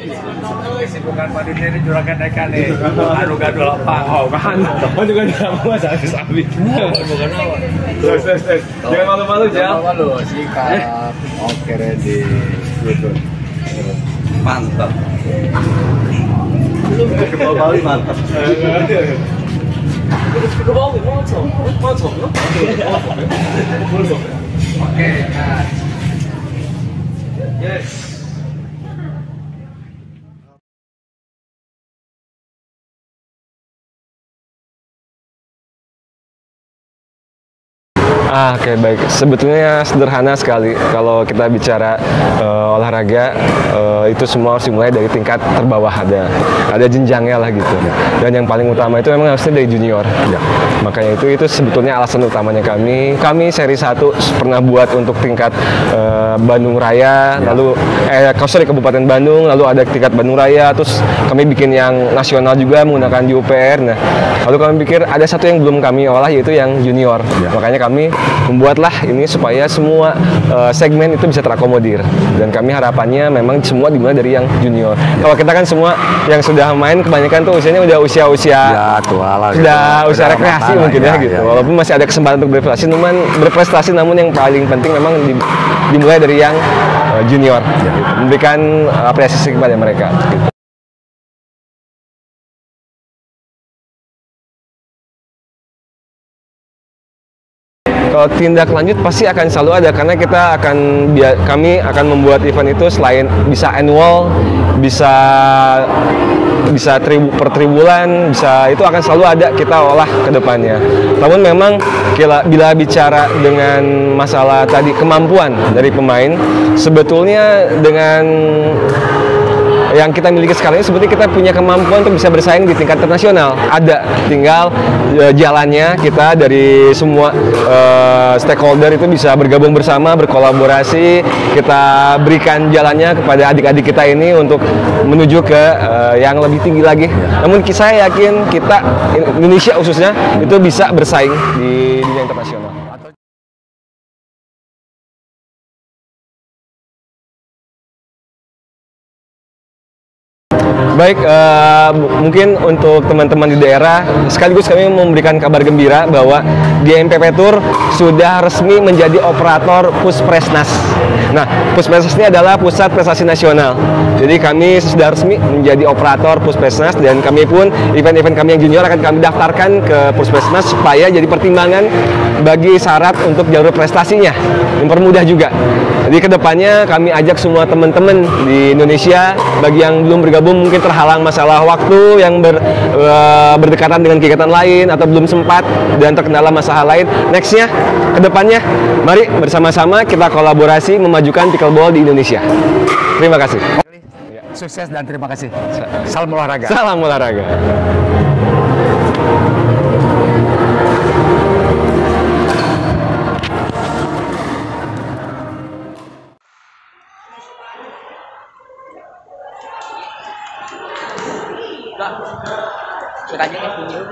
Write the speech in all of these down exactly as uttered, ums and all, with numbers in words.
Bukan panitia ini juragan ikan nih. Anu gaduh lapang. Oh kan, oh juga tidak mau saya sabi. Bukan apa. Terus terus terus. Jangan malu-malu ya. Malu sikat. Oke ready. Gitu. Mantap. Ke Bali mantap. Ke Bali mantap. Mantap. Oke. Yes. Ah, oke, okay, baik. Sebetulnya sederhana sekali kalau kita bicara uh, olahraga, uh, itu semua harus dimulai dari tingkat terbawah, ada ada jenjangnya lah gitu. Dan yang paling utama itu memang harusnya dari junior. Ya. Makanya itu itu sebetulnya alasan utamanya kami. Kami seri satu pernah buat untuk tingkat uh, Bandung Raya, ya. lalu eh sorry Kabupaten Bandung, lalu ada tingkat Bandung Raya, terus kami bikin yang nasional juga menggunakan di U P R. Nah, lalu kami pikir ada satu yang belum kami olah yaitu yang junior. Ya. Makanya kami membuatlah ini supaya semua uh, segmen itu bisa terakomodir, dan kami harapannya memang semua dimulai dari yang junior. Ya. Kalau kita kan semua yang sudah main kebanyakan tuh usianya udah usia-usia ya, tua lah, sudah gitu. usia udah rekreasi mungkin ya, ya gitu. Ya, walaupun masih ada kesempatan untuk berprestasi, namun berprestasi namun yang paling penting memang di, dimulai dari yang uh, junior, ya. Gitu. Memberikan uh, apresiasi kepada mereka. Gitu. Kalau tindak lanjut pasti akan selalu ada, karena kita akan kami akan membuat event itu selain bisa annual, bisa bisa tribu, per tribulan, bisa itu akan selalu ada kita olah ke depannya. Namun memang bila, bila bicara dengan masalah tadi kemampuan dari pemain, sebetulnya dengan yang kita miliki sekarang ini sebetulnya kita punya kemampuan untuk bisa bersaing di tingkat internasional. Ada, tinggal e, jalannya kita dari semua e, stakeholder itu bisa bergabung bersama, berkolaborasi, kita berikan jalannya kepada adik-adik kita ini untuk menuju ke e, yang lebih tinggi lagi. Namun saya yakin kita, Indonesia khususnya, itu bisa bersaing di dunia internasional. Baik, uh, mungkin untuk teman-teman di daerah, sekaligus kami memberikan kabar gembira bahwa G M P P Tour sudah resmi menjadi operator Puspresnas. Nah, Puspresnas ini adalah Pusat Prestasi Nasional. Jadi kami sudah resmi menjadi operator Puspresnas, dan kami pun event-event kami yang junior akan kami daftarkan ke Puspresnas supaya jadi pertimbangan bagi syarat untuk jalur prestasinya, mempermudah juga. Jadi kedepannya kami ajak semua teman-teman di Indonesia, bagi yang belum bergabung mungkin terhalang masalah waktu yang ber, uh, berdekatan dengan kegiatan lain atau belum sempat dan terkendala masalah lain, nextnya kedepannya mari bersama-sama kita kolaborasi memajukan pickleball di Indonesia. Terima kasih. Sukses dan terima kasih. Salam olahraga. Salam olahraga. Sukanya kayak gini.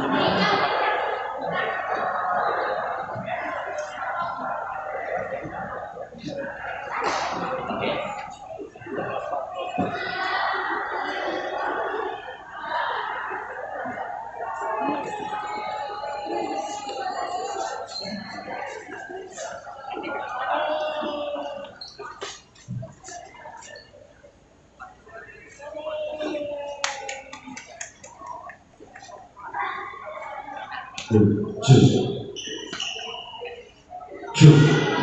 Two, two.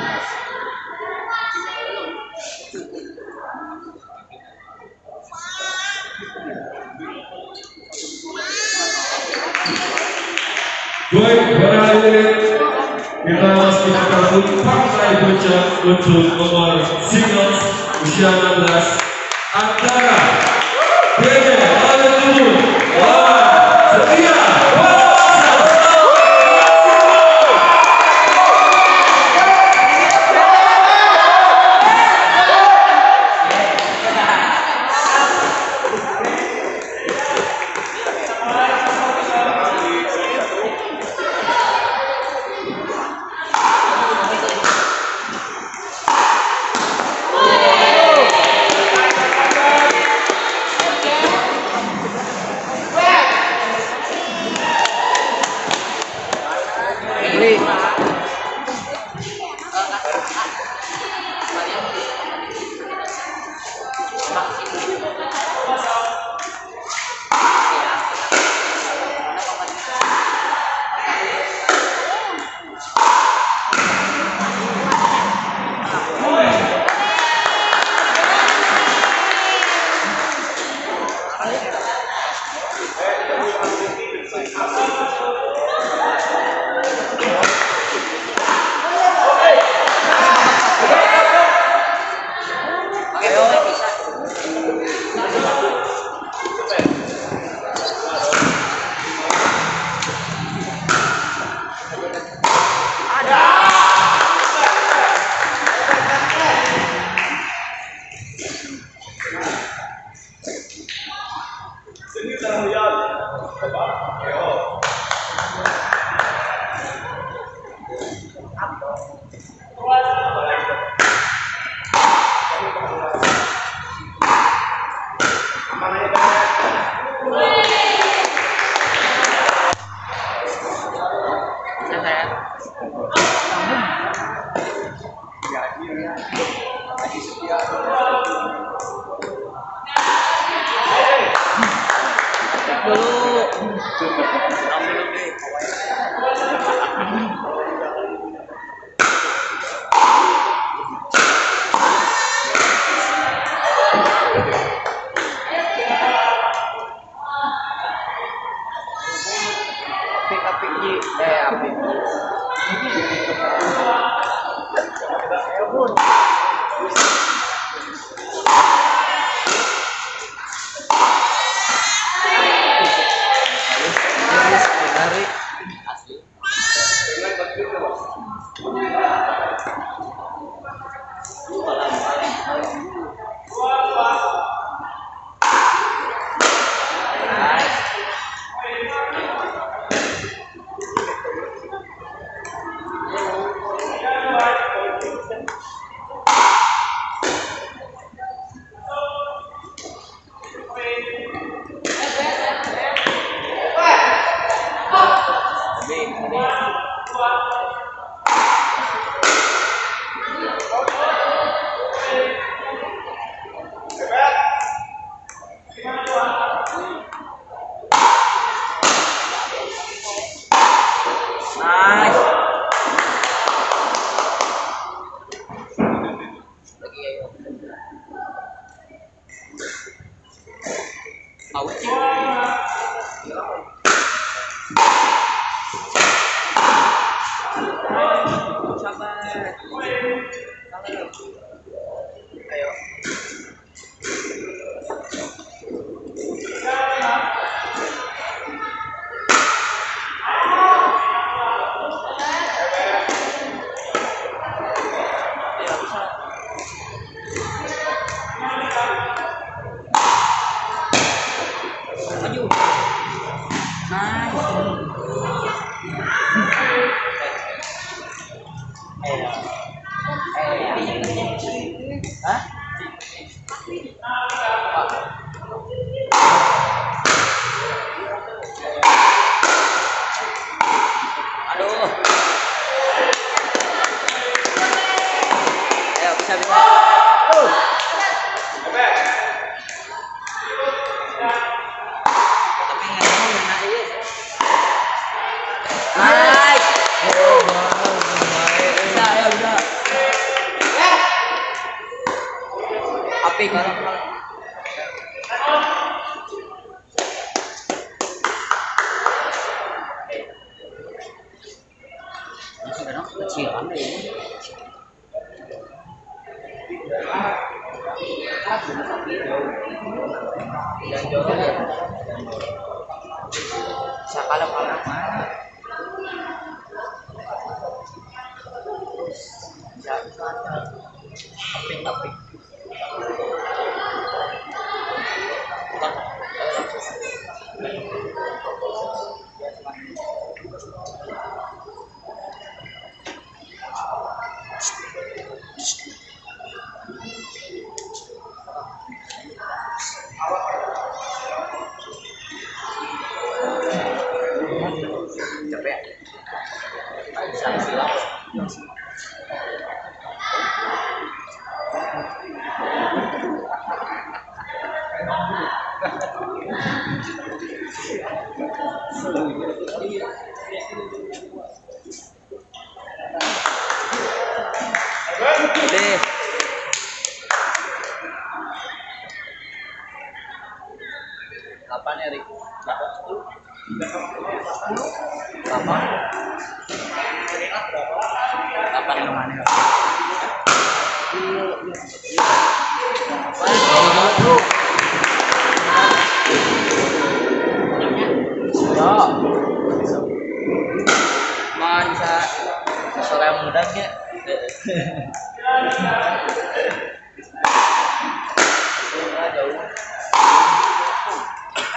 Baik, para hadirin, kita masih akan partai puncak untuk nomor singles usia enam belas antara Dede Alun lawan Setia.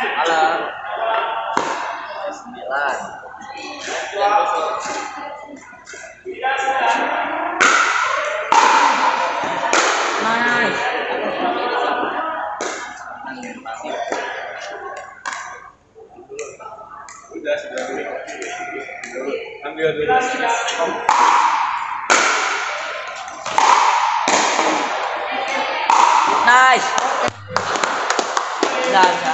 Malam. Sembilan. Nice. Udah sudah dulu. Ambil dulu. Nice. Udah, udah.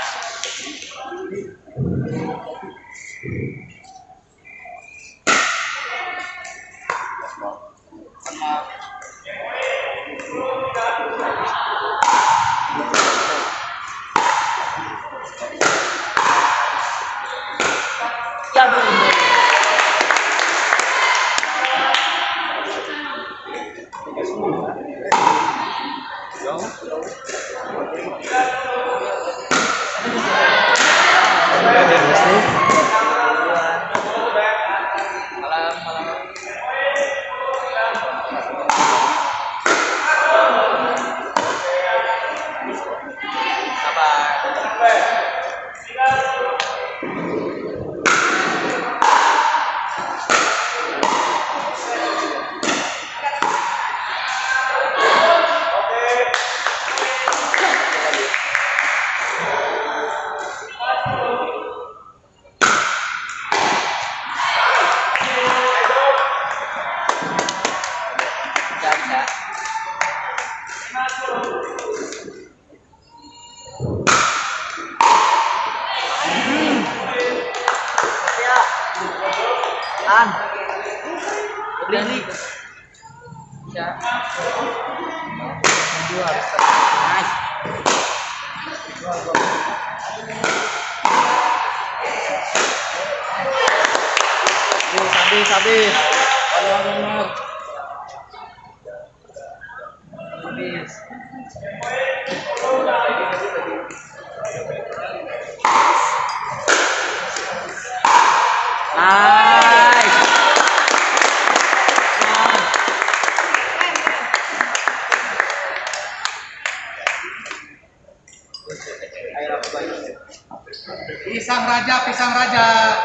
Tahan. Beli. Ya. Dua harus. Nice. Habis, habis. Kalau benar. Habis. Nice. Pisang raja, pisang raja.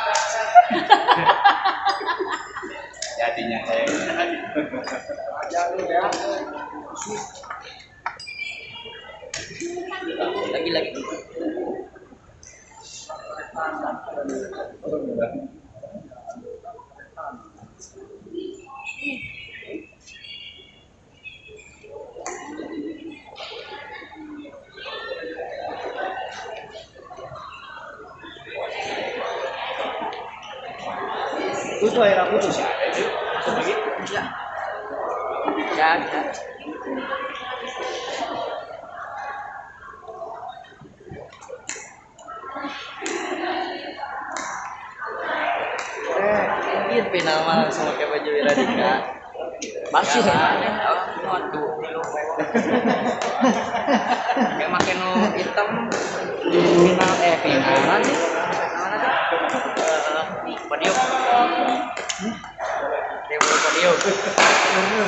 Jadinya saya. Raja lu ya. Lagi lagi. Putus air putus. Masuk lagi? Ya. Ya, ya. Eh, mungkin final mah langsung pakai baju Wiradika. Masih ya? Waduh. Kayak makin hitam final eh finalan nih. Mana tuh? Podium. Demo podium. Podium.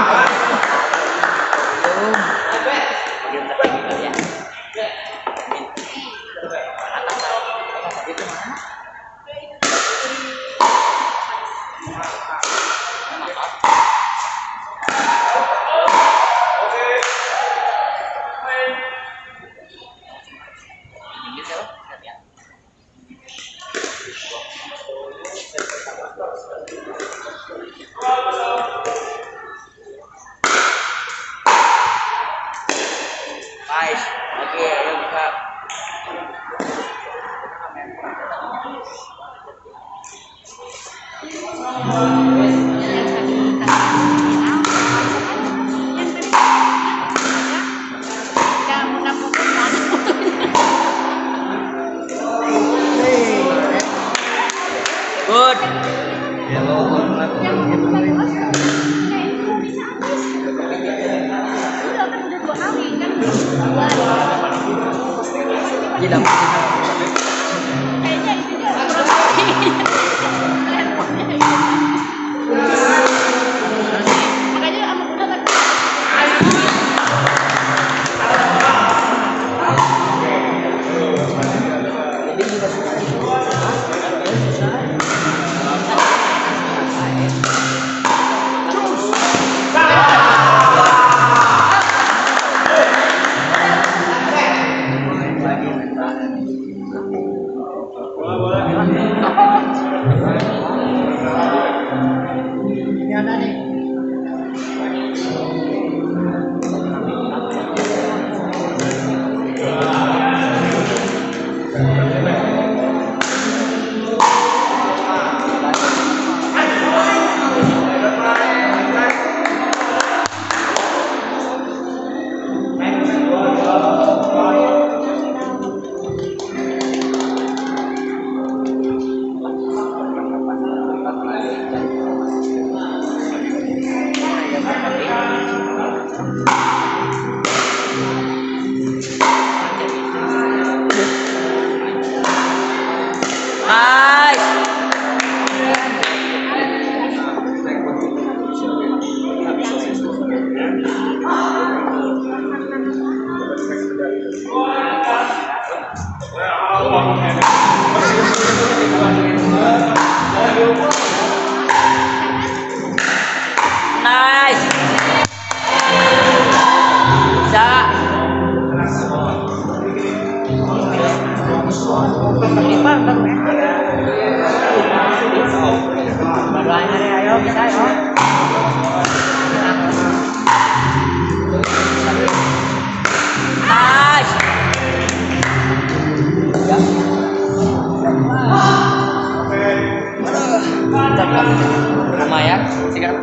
Podium tertinggi ya. Atas lah. Itu mana? Nice. Oke, ayo buka. Good. Tidak. Kayaknya itu dia. Makanya sama kuda kan. Nice. Bisa. Ini Pak, ayo bisa ya. Nice. Lumayan, sikat.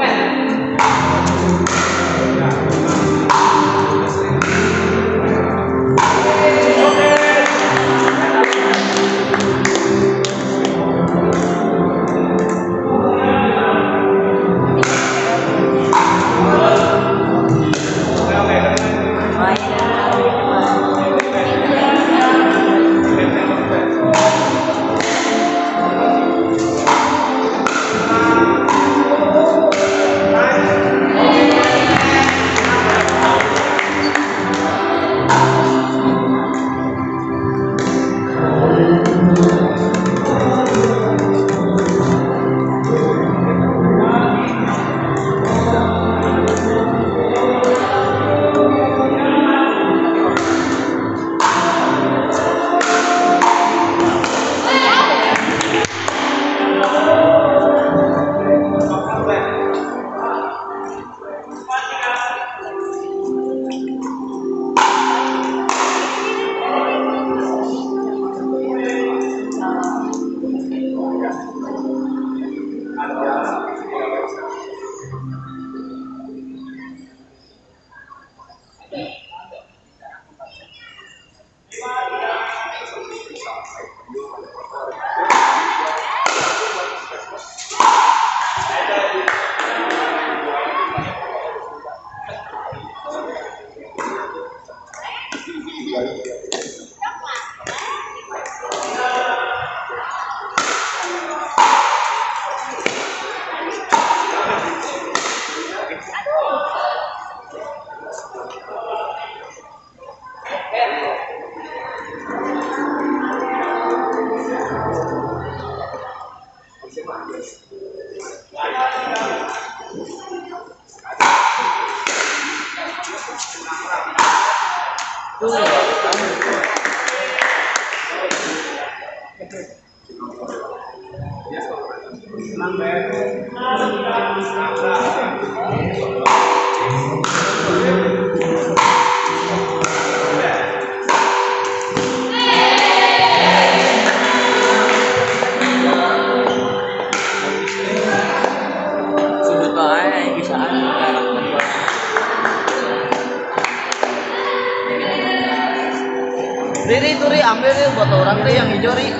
Riri itu Ri, ambil Ri buat orang Ri yang hijau Ri.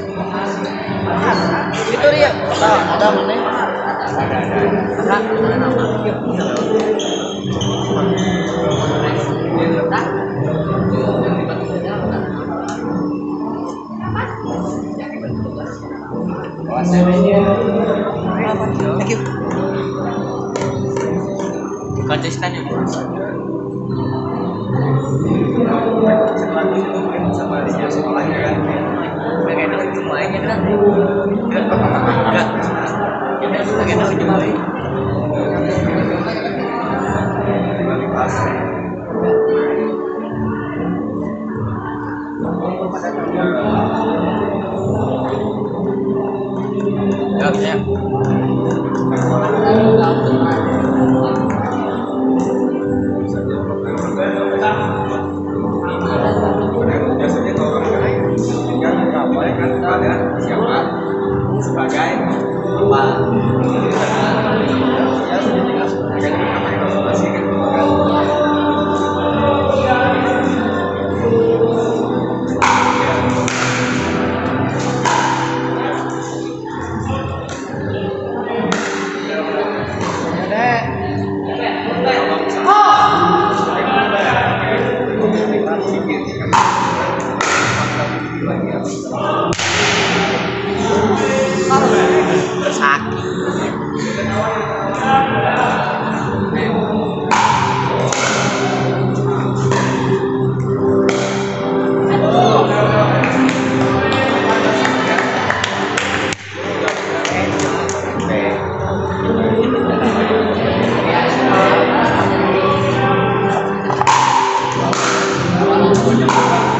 Itu Ri ya, nah, ada mana? Ada ada. Ada nama. Konsisten ya. Sama dia sekolahnya kan pengen lagi mainnya kan enggak enggak kita pengen lagi main ya ya sebagai apa menyambut